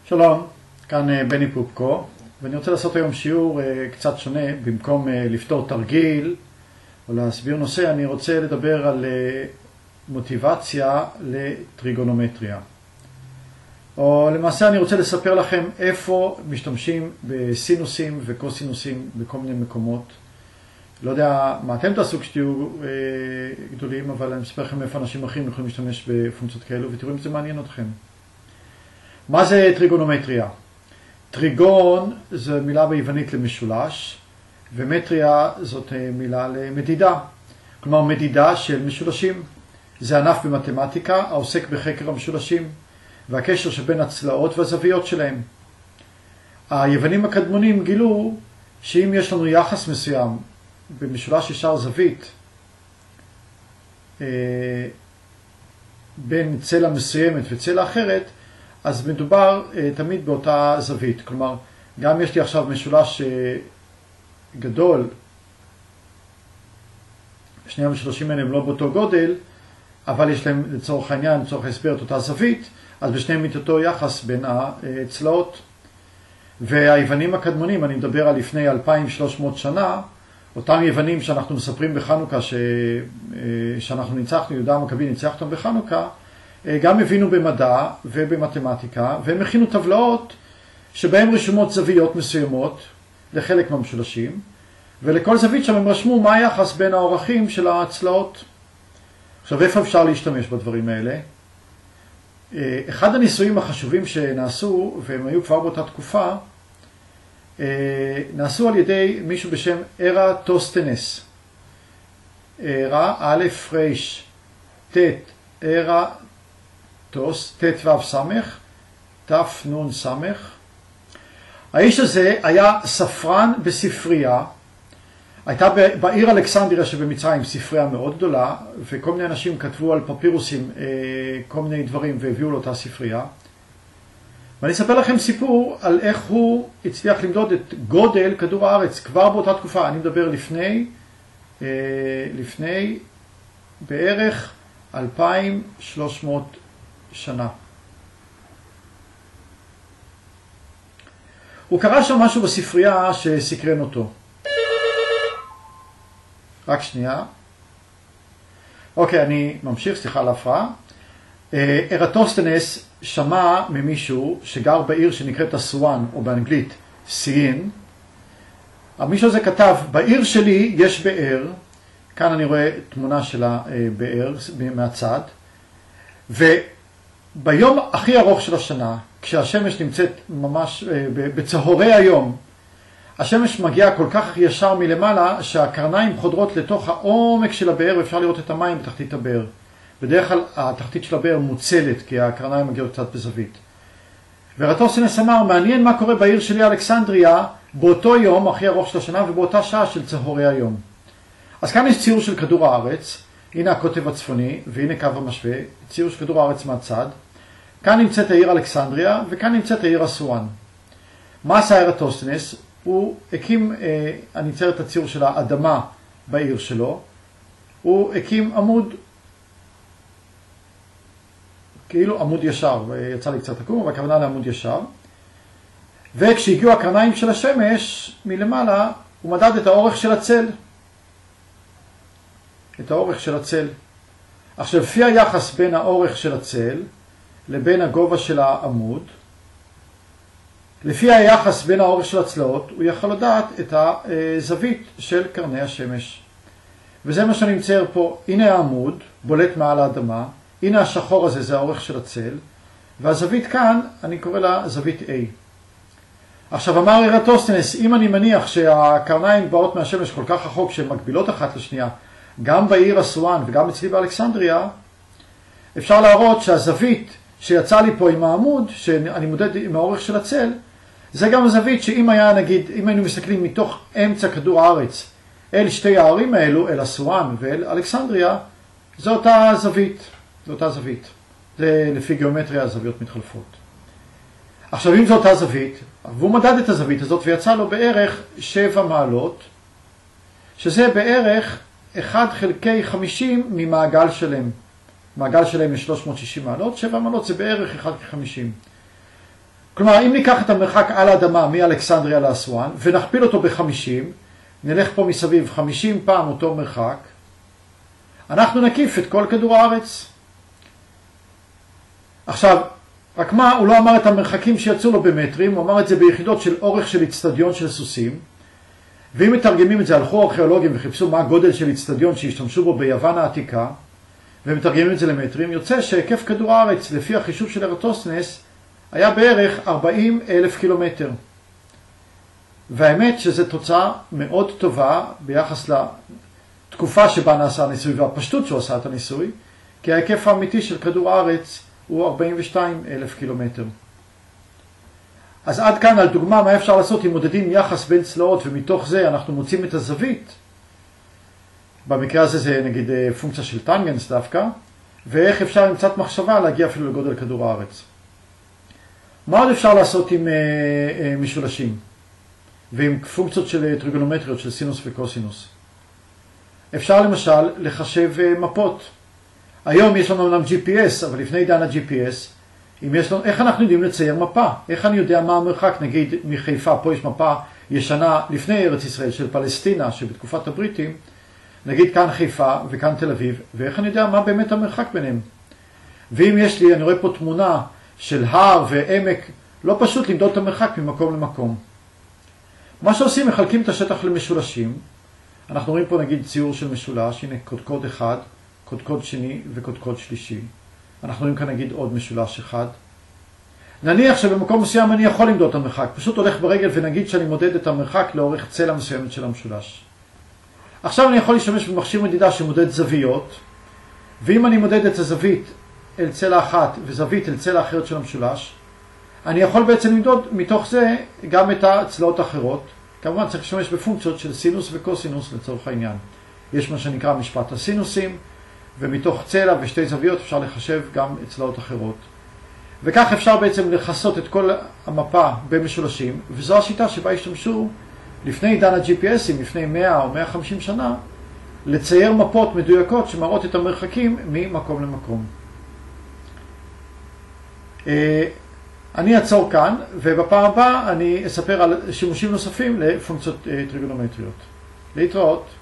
שלום, כאן בני פופקו, ואני רוצה לעשות היום שיעור קצת שונה. במקום לפתור תרגיל או להסביר נושא, אני רוצה לדבר על מוטיבציה לטריגונומטריה. או למעשה אני רוצה לספר לכם איפה משתמשים בסינוסים וקוסינוסים בכל מיני מקומות. לא יודע מה אתם תעשו כשתהיו גדולים, אבל אני אספר לכם איפה אנשים אחרים יכולים להשתמש בפונקציות כאלו, ותראו אם זה מעניין אתכם. מה זה טריגונומטריה? טריגון זו מילה ביוונית למשולש, ומטריה זאת מילה למדידה. כלומר, מדידה של משולשים. זה ענף במתמטיקה העוסק בחקר המשולשים, והקשר שבין הצלעות והזוויות שלהם. היוונים הקדמונים גילו שאם יש לנו יחס מסוים במשולש ישר זווית בין צלע מסוימת וצלע אחרת, אז מדובר תמיד באותה זווית. כלומר, גם יש לי עכשיו משולש גדול, שני המשולשים האלה הם לא באותו גודל, אבל יש להם לצורך העניין, לצורך ההסבר, את אותה זווית, אז בשניהם את אותו יחס בין הצלעות. והיוונים הקדמונים, אני מדבר על לפני 2300 שנה, אותם יוונים שאנחנו מספרים בחנוכה שאנחנו ניצחנו, יהודה המכבי ניצח אותם בחנוכה, גם הבינו במדע ובמתמטיקה, והם הכינו טבלאות שבהם רשומות זוויות מסוימות לחלק מהמשולשים, ולכל זווית שם הם רשמו מה היחס בין האורכים של הצלעות. עכשיו, איפה אפשר להשתמש בדברים האלה? אחד הניסויים החשובים שנעשו, והם היו כבר באותה תקופה, נעשו על ידי מישהו בשם ארטוסטנס. א' ר' ת' ארטוס, ת' ו' סמך, ת' נ' סמך. האיש הזה היה ספרן בספרייה. הייתה בעיר אלכסנדריה שבמצרים ספרייה מאוד גדולה, וכל מיני אנשים כתבו על פפירוסים כל מיני דברים והביאו לאותה ספרייה. ואני אספר לכם סיפור על איך הוא הצליח למדוד את גודל כדור הארץ כבר באותה תקופה. אני מדבר לפני בערך 2300 שנה. הוא קרא שם משהו בספרייה שסקרן אותו. רק שנייה. אוקיי, אני ממשיך, סליחה על ההפרעה. ארטוסטנס שמע ממישהו שגר בעיר שנקראת אסואן, או באנגלית סיין. המישהו הזה כתב, בעיר שלי יש באר, כאן אני רואה תמונה של הבאר מהצד, וביום הכי ארוך של השנה, כשהשמש נמצאת ממש בצהרי היום, השמש מגיעה כל כך ישר מלמעלה שהקרניים חודרות לתוך העומק של הבאר, ואפשר לראות את המים בתחתית הבאר. בדרך כלל התחתית של הבאר מוצלת, כי הקרניים מגיעות קצת בזווית. וארטוסטנס אמר, מעניין מה קורה בעיר שלי אלכסנדריה באותו יום הכי ארוך של השנה ובאותה שעה של צהרי היום. אז כאן יש ציור של כדור הארץ, הנה הקוטב הצפוני והנה קו המשווה, ציור של כדור הארץ מהצד. כאן נמצאת העיר אלכסנדריה וכאן נמצאת העיר אסואן. מה עשה ארטוסטנס? הוא הקים, אני אצייר את הציור של האדמה בעיר שלו, הוא הקים עמוד, כאילו עמוד ישר, יצא לי קצת עקום, אבל הכוונה לעמוד ישר. וכשהגיעו הקרניים של השמש מלמעלה, הוא מדד את האורך של הצל. את האורך של הצל. עכשיו, לפי היחס בין האורך של הצל לבין הגובה של העמוד, לפי היחס בין האורך של הצלעות, הוא יכול לדעת את הזווית של קרני השמש. וזה מה שאני מצייר פה. הנה העמוד, בולט מעל האדמה. הנה השחור הזה, זה האורך של הצל. והזווית כאן, אני קורא לה זווית A. עכשיו, אמר ארטוסטנס, אם אני מניח שהקרניים באות מהשמש כל כך רחוק שהן מקבילות אחת לשנייה, גם בעיר אסואן וגם אצלי באלכסנדריה, אפשר להראות שהזווית שיצא לי פה עם העמוד, שאני מודד עם האורך של הצל, זה גם הזווית שאם היה, נגיד, אם היינו מסתכלים מתוך אמצע כדור הארץ אל שתי הערים האלו, אל אסואן ואל אלכסנדריה, זו אותה זווית. זו אותה זווית. זה לפי גיאומטריה הזוויות מתחלפות. עכשיו, אם זו אותה זווית, והוא מדד את הזווית הזאת ויצא לו בערך 7 מעלות, שזה בערך 1/50 ממעגל שלם. מעגל שלם יש 360 מעלות, 7 מעלות זה בערך 1/50. כלומר, אם ניקח את המרחק על האדמה מאלכסנדריה לאסואן, ונכפיל אותו ב-50, נלך פה מסביב 50 פעם אותו מרחק, אנחנו נקיף את כל כדור הארץ. עכשיו, רק מה, הוא לא אמר את המרחקים שיצאו לו במטרים, הוא אמר את זה ביחידות של אורך של אצטדיון של סוסים, ואם מתרגמים את זה, הלכו ארכיאולוגים וחיפשו מה הגודל של אצטדיון שהשתמשו בו ביוון העתיקה, ומתרגמים את זה למטרים, יוצא שהיקף כדור הארץ, לפי החישוב של ארטוסטנס, היה בערך 40,000 קילומטר. והאמת שזו תוצאה מאוד טובה ביחס לתקופה שבה נעשה הניסוי והפשטות שהוא עשה את הניסוי, כי ההיקף האמיתי של כדור הארץ הוא 42,000 קילומטר. אז עד כאן על דוגמה מה אפשר לעשות אם מודדים יחס בין צלעות ומתוך זה אנחנו מוצאים את הזווית. במקרה הזה זה נגיד פונקציה של טנגנס דווקא, ואיך אפשר עם קצת מחשבה להגיע אפילו לגודל כדור הארץ. מה עוד אפשר לעשות עם משולשים ועם פונקציות של טריגונומטריות של סינוס וקוסינוס? אפשר למשל לחשב מפות. היום יש לנו אומנם GPS, אבל לפני עידן ה-GPS, איך אנחנו יודעים לצייר מפה? איך אני יודע מה המרחק? נגיד מחיפה, פה יש מפה ישנה לפני ארץ ישראל של פלסטינה, שבתקופת הבריטים, נגיד כאן חיפה וכאן תל אביב, ואיך אני יודע מה באמת המרחק ביניהם? ואם יש לי, אני רואה פה תמונה של הר ועמק, לא פשוט למדוד את המרחק ממקום למקום. מה שעושים, מחלקים את השטח למשולשים. אנחנו רואים פה נגיד ציור של משולש, הנה קודקוד אחד, קודקוד שני וקודקוד שלישי. אנחנו רואים כאן נגיד עוד משולש אחד. נניח שבמקום מסוים אני יכול למדוד את המרחק, פשוט הולך ברגל ונגיד שאני מודד את המרחק לאורך צלע מסוימת של המשולש. עכשיו אני יכול להשתמש במכשיר מדידה שמודד זוויות, ואם אני מודד את הזווית אל צלע אחת וזווית אל צלע אחרת של המשולש, אני יכול בעצם למדוד מתוך זה גם את הצלעות האחרות. כמובן צריך להשתמש בפונקציות של סינוס וקוסינוס לצורך העניין. יש מה שנקרא משפט הסינוסים, ומתוך צלע ושתי זוויות אפשר לחשב גם צלעות אחרות. וכך אפשר בעצם לחסות את כל המפה במשולשים, וזו השיטה שבה השתמשו לפני עידן ה-GPSים, לפני 100 או 150 שנה, לצייר מפות מדויקות שמראות את המרחקים ממקום למקום. אני אעצור כאן, ובפעם הבאה אני אספר על שימושים נוספים לפונקציות טריגונומטריות. להתראות.